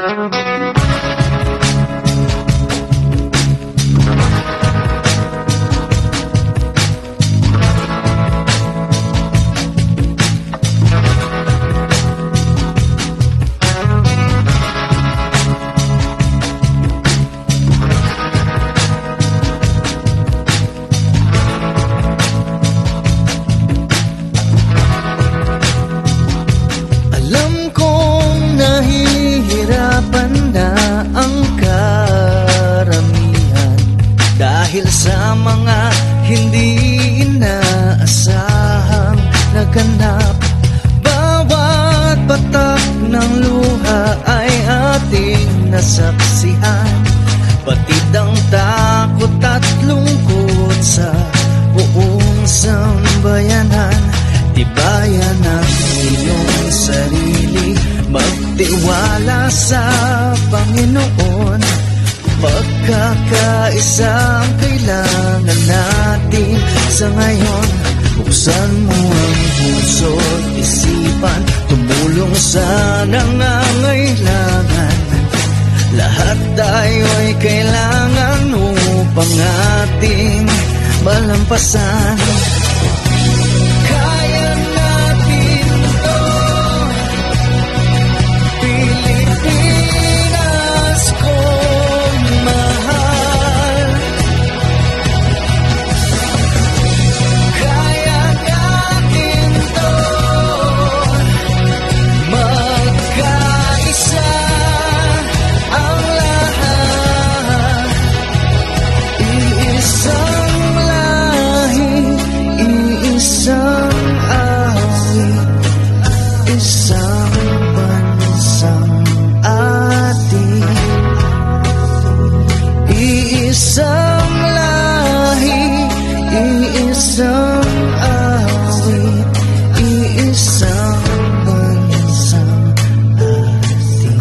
Dahil sa mga hindi inaasahang naganap, bawat patak ng luha ay ating nasaksihan. Batid ang takot at lungkot sa buong sambayanan. Tibayan ang iyong sarili, magtiwala sa Panginoon. Pagkakaisang kailangan natin sa ngayon. Buksan mo ang puso't isipan, tumulong sa nangangailangan. Lahat tayo'y kailangan upang ating malampasan. Kaya natin to, Pilipinas ko. Isang lahi, iisang awit, iisang bansang atin.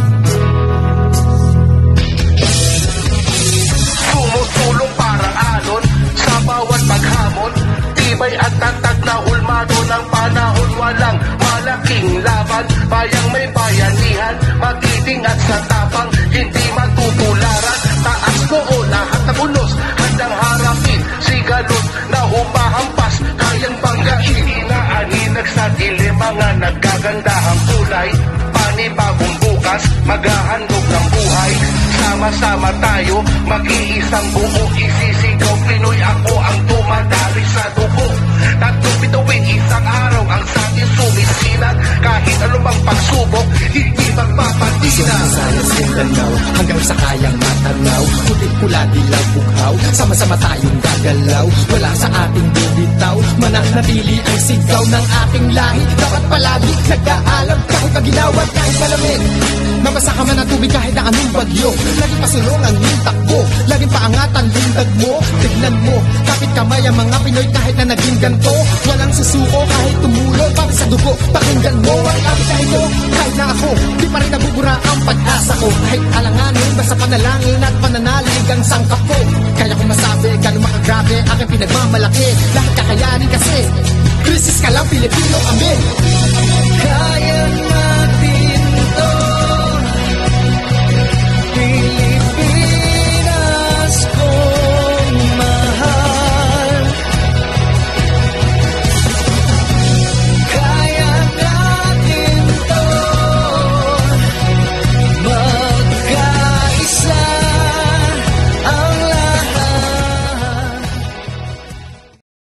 Sumusulong parang alon sa bawat paghamon, tibay at tatag na hulmado ng panahon. Walang malaking laban, bayang may bayanihan, magiting at sa tapang, hindi matutularan. Taas noo lahat ng unos, handang harapin, sigalot na humahampas, kayang banggain. Inaaninag sa dilim, mga nagagandahang kulay, panibagong bukas, maghahandog ng buhay. Sama-sama tayo, mag-iisang buo, isisigaw Pinoy, ako ang tumadali sa dugo. Tatlong bituin, isang araw ang satin sumisinan, kahit anumang pagsubok, hindi magpapatina. Sayang Mindanao, hanggang sa kayang matanaw, kulit pula dilaw bughaw, sama-sama tayong gagalaw, wala sa ating bibitaw, mananatili ang sigaw ng ating lahi. Dapat palagi nag-aalam, kahit maginawan, kahit malamig, mabasa ka man ang tubig kahit na anong bagyo. Laging pasulong ang iyong takbo, laging paangatan lindag mo. Tignan mo, kapit kamay ang mga Pinoy kahit na naging ganto. Walang susuko kahit tumulo, pati sa dugo. Pakinggan mo ang kapit kahit mo, kahit na ako, di pa rin nabubura ang pag-asa ko. Kahit alanganin, basta panalangin at pananalig ang sangkap ko. Kaya kung masabi, gano'ng makagrabe aking pinagmamalaki, lahat kakayanin kasi krisis ka lang, Pilipino kami.